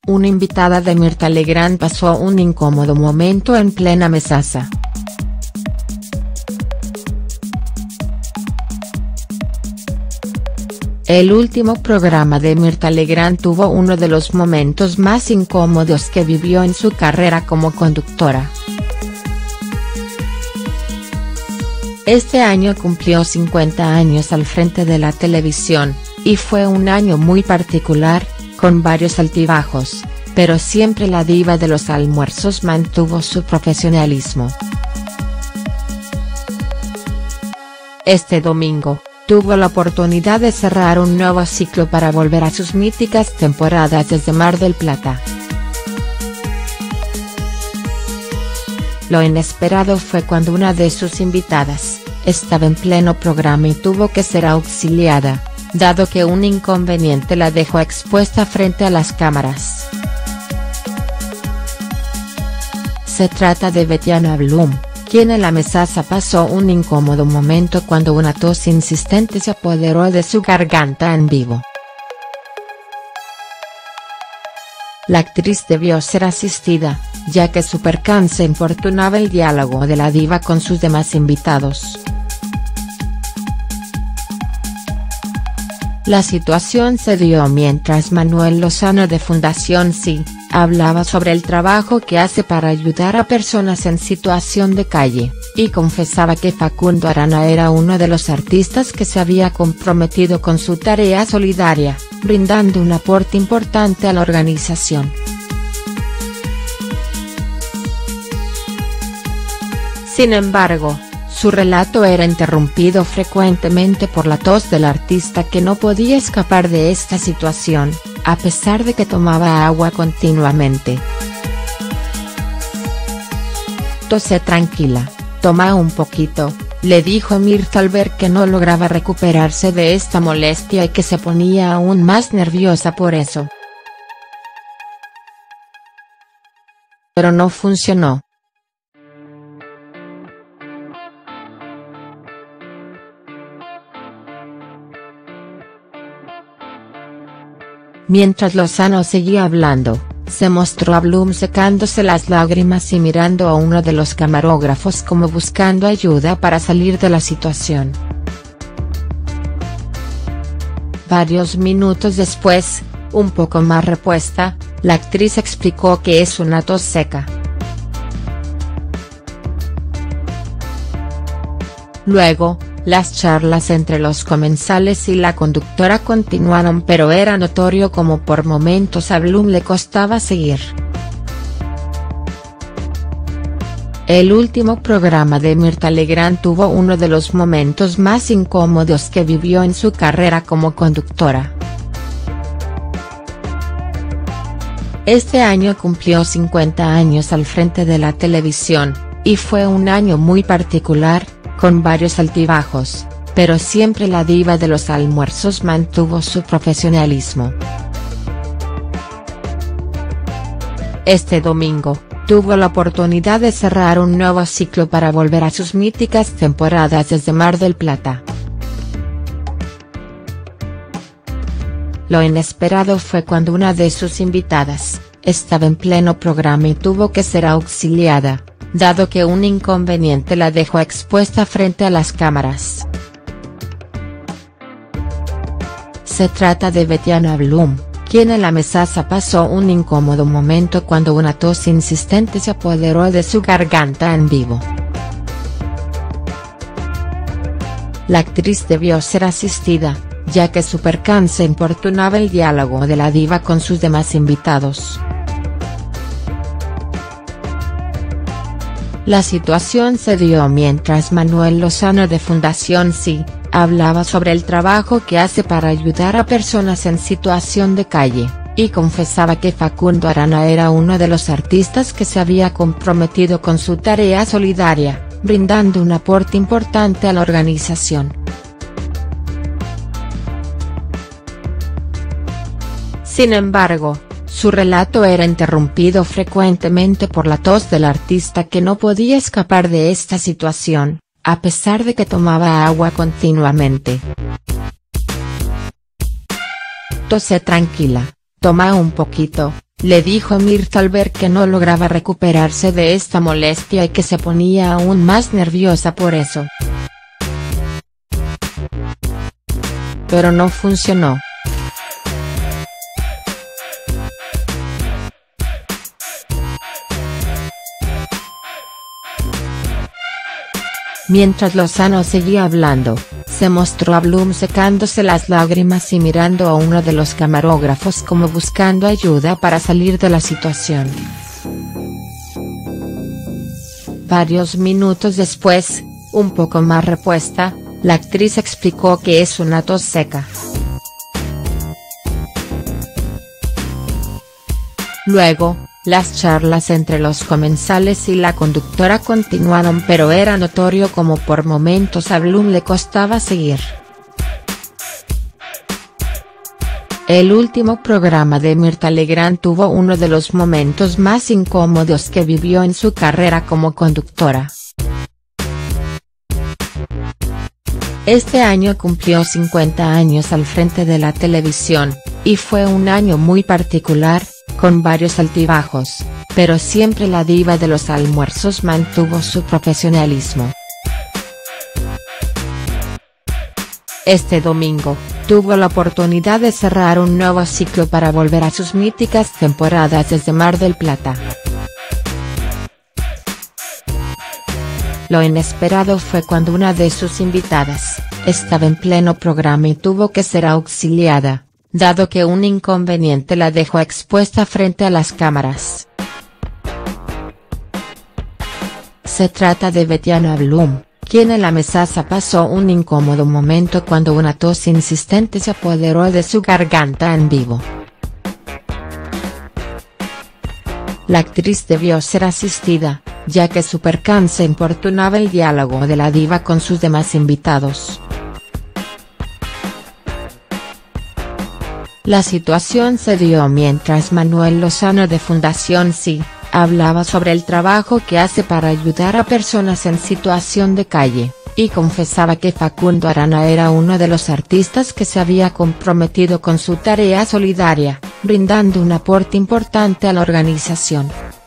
una invitada de Mirtha Legrand pasó un incómodo momento en plena mesaza. El último programa de Mirtha Legrand tuvo uno de los momentos más incómodos que vivió en su carrera como conductora. Este año cumplió 50 años al frente de la televisión, y fue un año muy particular, con varios altibajos, pero siempre la diva de los almuerzos mantuvo su profesionalismo. Este domingo, tuvo la oportunidad de cerrar un nuevo ciclo para volver a sus míticas temporadas desde Mar del Plata. Lo inesperado fue cuando una de sus invitadas, estaba en pleno programa y tuvo que ser auxiliada, dado que un inconveniente la dejó expuesta frente a las cámaras. Se trata de Betiana Blum, quien en la mesaza pasó un incómodo momento cuando una tos insistente se apoderó de su garganta en vivo. La actriz debió ser asistida, ya que su percance importunaba el diálogo de la diva con sus demás invitados. La situación se dio mientras Manuel Lozano de Fundación Sí, hablaba sobre el trabajo que hace para ayudar a personas en situación de calle, y confesaba que Facundo Arana era uno de los artistas que se había comprometido con su tarea solidaria, brindando un aporte importante a la organización. Sin embargo, su relato era interrumpido frecuentemente por la tos del artista, que no podía escapar de esta situación, a pesar de que tomaba agua continuamente. «Tose tranquila, toma un poquito», le dijo Mirtha al ver que no lograba recuperarse de esta molestia y que se ponía aún más nerviosa por eso. Pero no funcionó. Mientras Lozano seguía hablando, se mostró a Blum secándose las lágrimas y mirando a uno de los camarógrafos como buscando ayuda para salir de la situación. Varios minutos después, un poco más repuesta, la actriz explicó que es una tos seca. Luego, las charlas entre los comensales y la conductora continuaron, pero era notorio como por momentos a Blum le costaba seguir. El último programa de Mirtha Legrand tuvo uno de los momentos más incómodos que vivió en su carrera como conductora. Este año cumplió 50 años al frente de la televisión, y fue un año muy particular, con varios altibajos, pero siempre la diva de los almuerzos mantuvo su profesionalismo. Este domingo, tuvo la oportunidad de cerrar un nuevo ciclo para volver a sus míticas temporadas desde Mar del Plata. Lo inesperado fue cuando una de sus invitadas, estaba en pleno programa y tuvo que ser auxiliada, dado que un inconveniente la dejó expuesta frente a las cámaras. Se trata de Betiana Blum, quien en la mesaza pasó un incómodo momento cuando una tos insistente se apoderó de su garganta en vivo. La actriz debió ser asistida, ya que su percance importunaba el diálogo de la diva con sus demás invitados. La situación se dio mientras Manuel Lozano de Fundación Sí, hablaba sobre el trabajo que hace para ayudar a personas en situación de calle, y confesaba que Facundo Arana era uno de los artistas que se había comprometido con su tarea solidaria, brindando un aporte importante a la organización. Sin embargo, su relato era interrumpido frecuentemente por la tos del artista, que no podía escapar de esta situación, a pesar de que tomaba agua continuamente. «Tose tranquila, toma un poquito», le dijo Mirtha al ver que no lograba recuperarse de esta molestia y que se ponía aún más nerviosa por eso. Pero no funcionó. Mientras Lozano seguía hablando, se mostró a Bloom secándose las lágrimas y mirando a uno de los camarógrafos como buscando ayuda para salir de la situación. Varios minutos después, un poco más repuesta, la actriz explicó que es una tos seca. Luego, las charlas entre los comensales y la conductora continuaron, pero era notorio como por momentos a Bloom le costaba seguir. El último programa de Mirtha Legrand tuvo uno de los momentos más incómodos que vivió en su carrera como conductora. Este año cumplió 50 años al frente de la televisión, y fue un año muy particular, con varios altibajos, pero siempre la diva de los almuerzos mantuvo su profesionalismo. Este domingo, tuvo la oportunidad de cerrar un nuevo ciclo para volver a sus míticas temporadas desde Mar del Plata. Lo inesperado fue cuando una de sus invitadas, estaba en pleno programa y tuvo que ser auxiliada, dado que un inconveniente la dejó expuesta frente a las cámaras. Se trata de Betiana Bloom, quien en la mesaza pasó un incómodo momento cuando una tos insistente se apoderó de su garganta en vivo. La actriz debió ser asistida, ya que su percance importunaba el diálogo de la diva con sus demás invitados. La situación se dio mientras Manuel Lozano de Fundación Sí, hablaba sobre el trabajo que hace para ayudar a personas en situación de calle, y confesaba que Facundo Arana era uno de los artistas que se había comprometido con su tarea solidaria, brindando un aporte importante a la organización.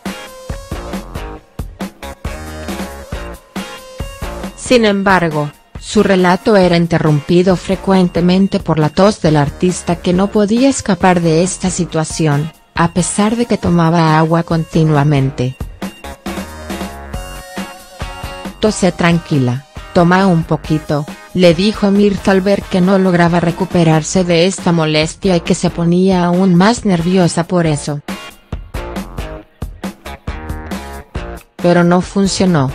Sin embargo, su relato era interrumpido frecuentemente por la tos del artista, que no podía escapar de esta situación, a pesar de que tomaba agua continuamente. «Tose tranquila, toma un poquito», le dijo Mirtha al ver que no lograba recuperarse de esta molestia y que se ponía aún más nerviosa por eso. Pero no funcionó.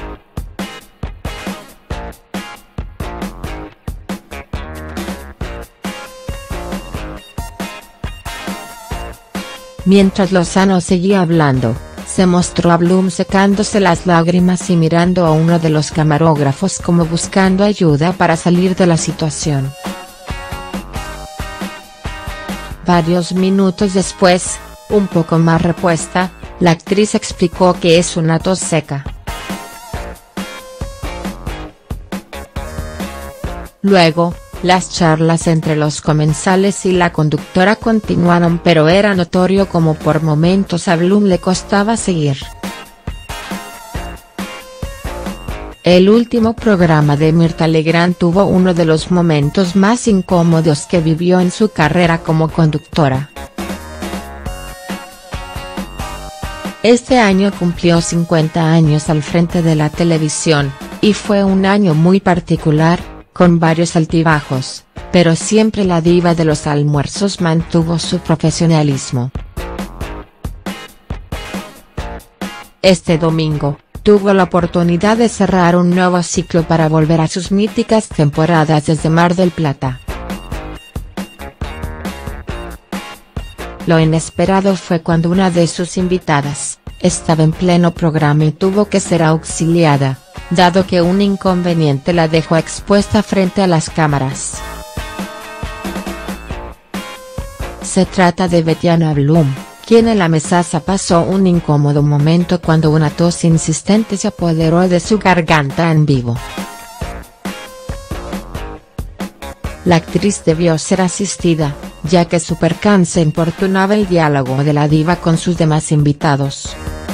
Mientras Lozano seguía hablando, se mostró a Bloom secándose las lágrimas y mirando a uno de los camarógrafos como buscando ayuda para salir de la situación. Varios minutos después, un poco más repuesta, la actriz explicó que es una tos seca. Luego, las charlas entre los comensales y la conductora continuaron, pero era notorio como por momentos a Bloom le costaba seguir. El último programa de Mirtha Legrand tuvo uno de los momentos más incómodos que vivió en su carrera como conductora. Este año cumplió 50 años al frente de la televisión, y fue un año muy particular, con varios altibajos, pero siempre la diva de los almuerzos mantuvo su profesionalismo. Este domingo, tuvo la oportunidad de cerrar un nuevo ciclo para volver a sus míticas temporadas desde Mar del Plata. Lo inesperado fue cuando una de sus invitadas, estaba en pleno programa y tuvo que ser auxiliada, dado que un inconveniente la dejó expuesta frente a las cámaras. Se trata de Betiana Bloom, quien en la mesaza pasó un incómodo momento cuando una tos insistente se apoderó de su garganta en vivo. La actriz debió ser asistida, ya que su percance importunaba el diálogo de la diva con sus demás invitados.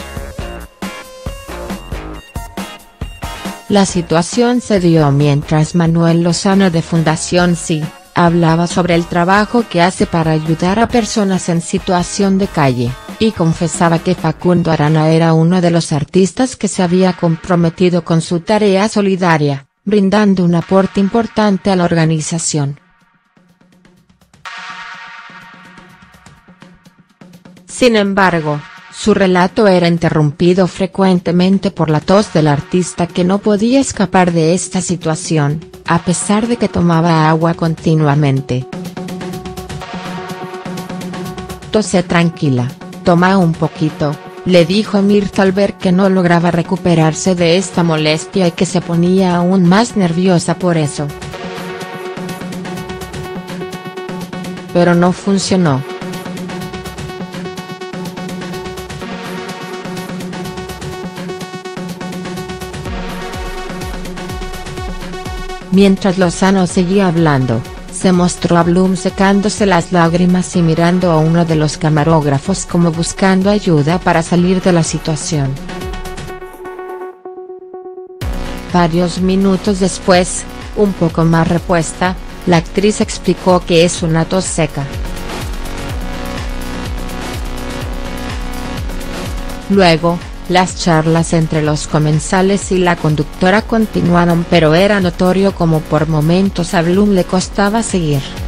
La situación se dio mientras Manuel Lozano de Fundación Sí hablaba sobre el trabajo que hace para ayudar a personas en situación de calle, y confesaba que Facundo Arana era uno de los artistas que se había comprometido con su tarea solidaria, brindando un aporte importante a la organización. Sin embargo, su relato era interrumpido frecuentemente por la tos del artista, que no podía escapar de esta situación, a pesar de que tomaba agua continuamente. «Tose tranquila, toma un poquito», le dijo Mirtha al ver que no lograba recuperarse de esta molestia y que se ponía aún más nerviosa por eso. Pero no funcionó. Mientras Lozano seguía hablando, se mostró a Blum secándose las lágrimas y mirando a uno de los camarógrafos como buscando ayuda para salir de la situación. Varios minutos después, un poco más repuesta, la actriz explicó que es una tos seca. Luego, las charlas entre los comensales y la conductora continuaron, pero era notorio como por momentos a Blum le costaba seguir.